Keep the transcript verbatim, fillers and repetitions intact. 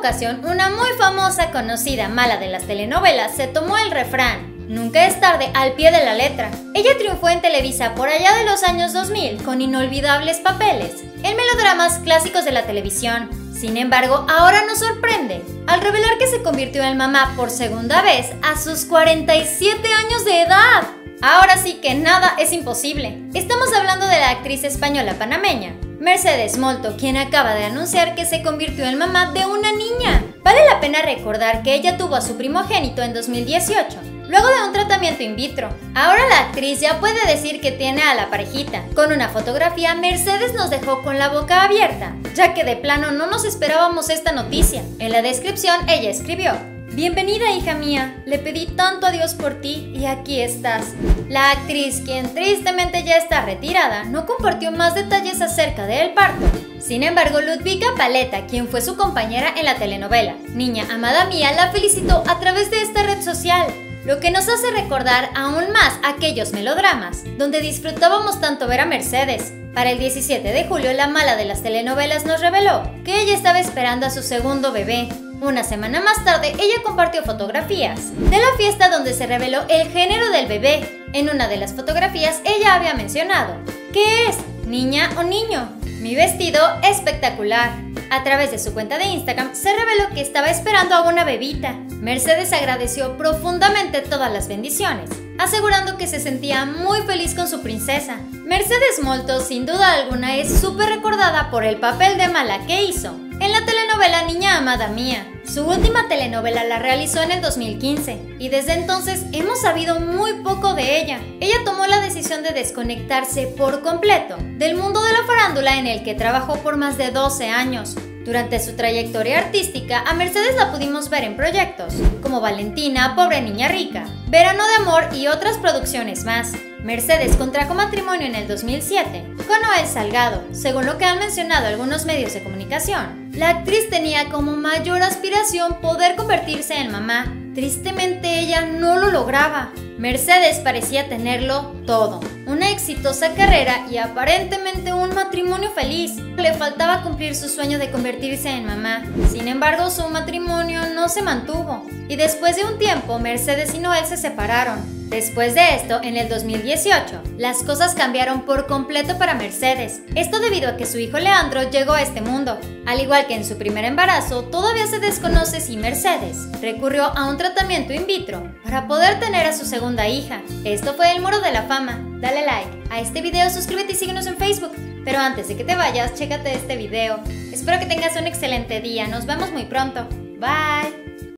ocasión, una muy famosa conocida mala de las telenovelas se tomó el refrán "Nunca es tarde" al pie de la letra. Ella triunfó en Televisa por allá de los años dos mil con inolvidables papeles en melodramas clásicos de la televisión. Sin embargo, ahora nos sorprende al revelar que se convirtió en mamá por segunda vez a sus cuarenta y siete años de edad. Ahora sí que nada es imposible. Estamos hablando de la actriz española panameña Mercedes Molto, quien acaba de anunciar que se convirtió en mamá de una niña. Vale la pena recordar que ella tuvo a su primogénito en dos mil dieciocho, luego de un tratamiento in vitro. Ahora la actriz ya puede decir que tiene a la parejita. Con una fotografía, Mercedes nos dejó con la boca abierta, ya que de plano no nos esperábamos esta noticia. En la descripción ella escribió: "Bienvenida, hija mía, le pedí tanto a Dios por ti y aquí estás". La actriz, quien tristemente ya está retirada, no compartió más detalles acerca del parto. Sin embargo, Ludvika Paleta, quien fue su compañera en la telenovela Niña Amada Mía, la felicitó a través de esta red social, lo que nos hace recordar aún más aquellos melodramas donde disfrutábamos tanto ver a Mercedes. Para el diecisiete de julio, la mala de las telenovelas nos reveló que ella estaba esperando a su segundo bebé. Una semana más tarde, ella compartió fotografías de la fiesta donde se reveló el género del bebé. En una de las fotografías, ella había mencionado: "¿Qué es? ¿Niña o niño? Mi vestido espectacular". A través de su cuenta de Instagram se reveló que estaba esperando a una bebita. Mercedes agradeció profundamente todas las bendiciones, asegurando que se sentía muy feliz con su princesa. Mercedes Molto, sin duda alguna, es súper recordada por el papel de mala que hizo en la telenovela Niña Amada Mía. Su última telenovela la realizó en el dos mil quince y desde entonces hemos sabido muy poco de ella. Ella tomó la decisión de desconectarse por completo del mundo de la farándula en el que trabajó por más de doce años. Durante su trayectoria artística, a Mercedes la pudimos ver en proyectos como Valentina, Pobre Niña Rica, Verano de Amor y otras producciones más. Mercedes contrajo matrimonio en el dos mil siete con Noel Salgado. Según lo que han mencionado algunos medios de comunicación, la actriz tenía como mayor aspiración poder convertirse en mamá. Tristemente, ella no lo lograba. Mercedes parecía tenerlo todo: una exitosa carrera y aparentemente un matrimonio feliz. Le faltaba cumplir su sueño de convertirse en mamá. Sin embargo, su matrimonio no se mantuvo y después de un tiempo, Mercedes y Noel se separaron. Después de esto, en el dos mil dieciocho, las cosas cambiaron por completo para Mercedes. Esto debido a que su hijo Leandro llegó a este mundo. Al igual que en su primer embarazo, todavía se desconoce si Mercedes recurrió a un tratamiento in vitro para poder tener a su segunda hija. Esto fue el Muro de la Fama. Dale like a este video, suscríbete y síguenos en Facebook. Pero antes de que te vayas, chécate este video. Espero que tengas un excelente día. Nos vemos muy pronto. Bye.